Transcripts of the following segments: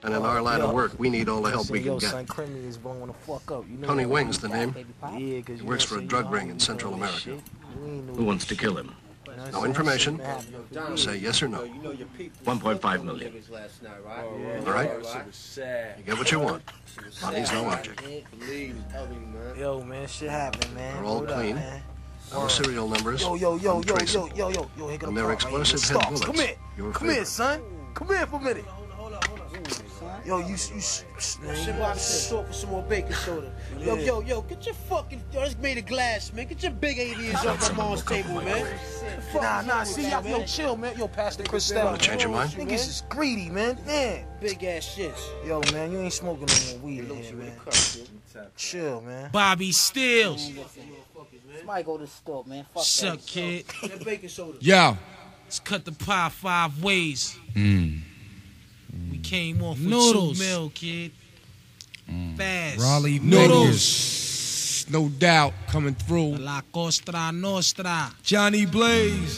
And in our line of work, we need all the help we can get. Tony Wing's the name. He works for a drug ring in Central America. Who wants to kill him? No information. Say yes or no. 1.5 million. All right? You get what you want. Money's no object. Yo, man, shit happening, man. They're all clean. No serial numbers. Yo, and they're explosive head bullets. Come here, son. Come here for a minute. Yo, you man, talk for some more baking soda. Yo, get your fucking, let's made of glass, man. Get your big aliens off my mom's table, man. Nah, see, yo, chill, man. Yo, Pastor Cristal. Want to change your mind? Niggas is greedy, man. Damn. Big ass shits. Yo, man, you ain't smoking no more weed in here, man. Chill, man. Bobby Steels. Somebody go to the store, man. Fuck Suck, kid. That baking soda. Yo. Let's cut the pie 5 ways. We came off with Noodles. 2 mil, kid. Fast. Raleigh noodles. No doubt coming through. La Costa Nostra. Johnny Blaze.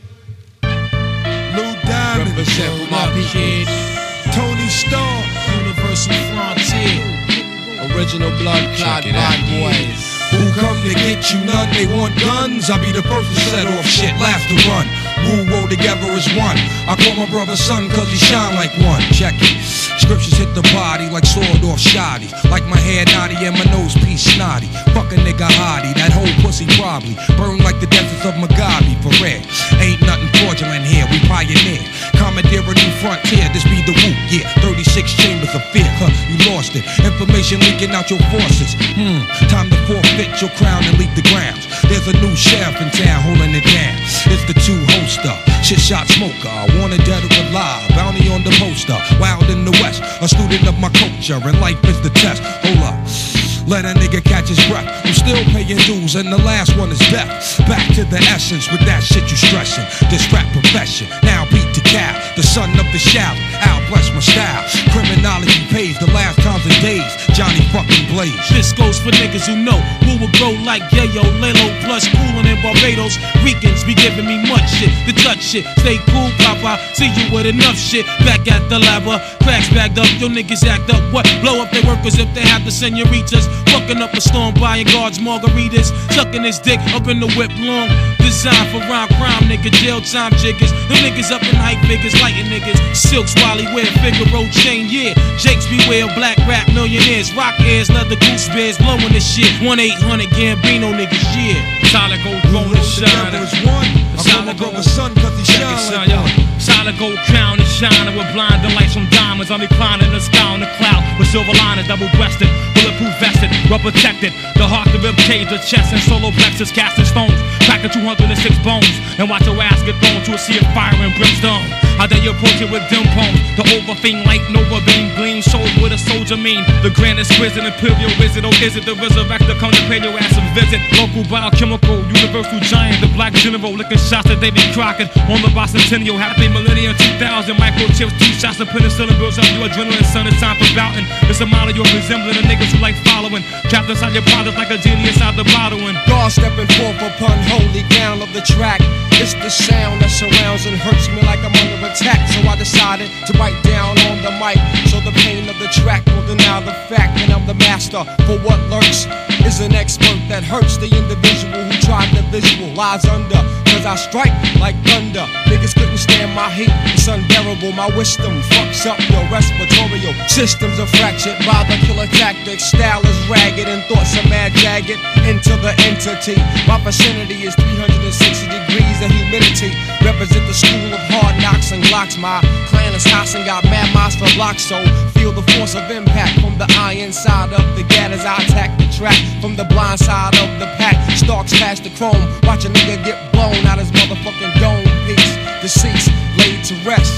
Lou Diamond. Represent for my kid. Tony Stark. Universal Frontier. Original blood clot bad boys. Who come to get you none? They want guns. I'll be the first to set off shit, last to run. Wu roll together as one. I call my brother son cause he shine like one. Check it. Scriptures hit the body like sword off shoddy. Like my hair naughty and my nose piece snotty. Fuck a nigga hottie, that whole pussy probably burn like the deserts of Mugabe, for real. Ain't nothing fraudulent here, we pioneer. Commandeer a new frontier, this be the Wu, yeah. 36 chambers of fear, you lost it. Information leaking out your forces. Time to forfeit your crown and leave the grounds. There's a new sheriff in town holding it down. It's the 2 holster, shit shot smoker. Wanted dead or alive, bounty on the poster. Wild in the west, a student of my culture, and life is the test. Hold up, let a nigga catch his breath. I'm still paying dues, and the last one is death. Back to the essence with that shit you stressing. This rap profession, now beat the cow. The son of the shout, I'll bless my style. Criminology pays the last times and days. Johnny fucking Blaze. This goes for niggas who know who will go like Yayo, Lelo, plus coolin' in Barbados. Ricans be giving me much shit to touch shit. Stay cool, Papa. See you with enough shit. Back at the lava, cracks bagged up. Yo niggas act up. What? Blow up their workers if they have the senoritas. Fucking up a storm, buying guards margaritas. Sucking his dick up in the whip long. Designed for rhyme crime, nigga. Jail time jiggers. Them niggas up in hype figures, lighting niggas. Silks, Wally wear, Figaro chain, yeah. Jakes beware, black rap millionaires. Rock ears, leather goose bears, blowing this shit. 1-800 Gambino niggas, yeah. Solid gold throne and shine. Solid gold son cause he shine like one. Solid gold crown and shining with blinding lights from diamonds. I'm reclining in the sky on the cloud with silver liners, double-breasted, bulletproof vested, well protected. The heart, the rib cage, the chest, and solo plexus, casting stones, cracking 206 bones, and watch your ass get thrown to a sea of fire and brimstone. How dare you approach it with dim poems? The overfame light, Nova beam, gleam, showed what a soldier mean. The grandest prison, imperial wizard, oh is it the resurrector? Come to pay your ass a visit. Local biochemical, universal giant, the black general, licking shots that they be crocking. On the bicentennial, happy millennium 2000, microchips, 2 shots of penicillin builds up your adrenaline, son. It's time for bouting. It's a model you're resembling, the niggas who like following. Trapped inside your product like a genie inside the bottle. And God stepping forth upon holy ground of the track. It's the sound that surrounds and hurts me like I'm under attack. So I decided to bite down on the mic, so the pain of the track will deny the fact that I'm the master. For what lurks is an expert that hurts the individual who tried to visualize under. Cause I strike like thunder. Niggas couldn't stand my heat, it's unbearable. My wisdom fucks up your respiratory systems are fractured by the killer tactics. Style is ragged and thoughts are mad jagged into the entity. My vicinity is 360 degrees of humidity. Represent the school of hard knocks and glocks. My clan is house and got mad miles for blocks. So feel the force of impact from the iron side of the gat as I attack the track. From the blind side of the pack, stalks past the chrome. Watch a nigga get blown out his motherfucking dome piece. Deceased, laid to rest.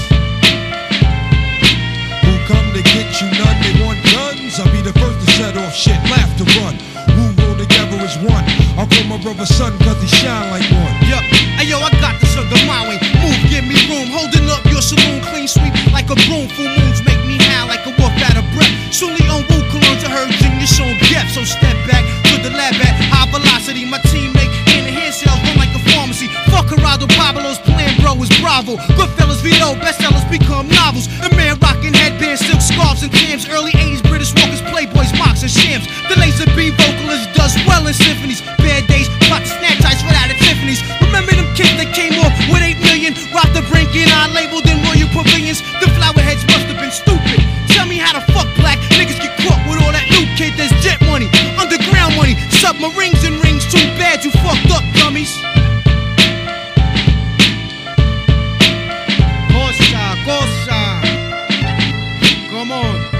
Who come to get you none? They want guns. I'll be the first to set off shit, laugh to run. Who roll together as one. I'll call my brother son cause he shine like one. Yup, hey yo, I got the sugar my way. Move, give me room. Holding up your saloon, clean sweep like a broom. Full moons make me howl like a wolf out of breath. Soonly on Wu colognes, I heard genius on depth. So step back to the lab at high velocity. My teammate in the hand cells run like a pharmacy. Fuck Gerardo Pablo's plan, bro, is Bravo. Goodfellas veto, bestsellers become novels. The man rocking headbands, silk scarves, came off with 8 million. Robbed the brink and I labeled in royal pavilions. The flower heads must have been stupid. Tell me how the fuck black niggas get caught with all that new kid. There's jet money, underground money, submarines and rings. Too bad you fucked up, dummies. Cosa, come on.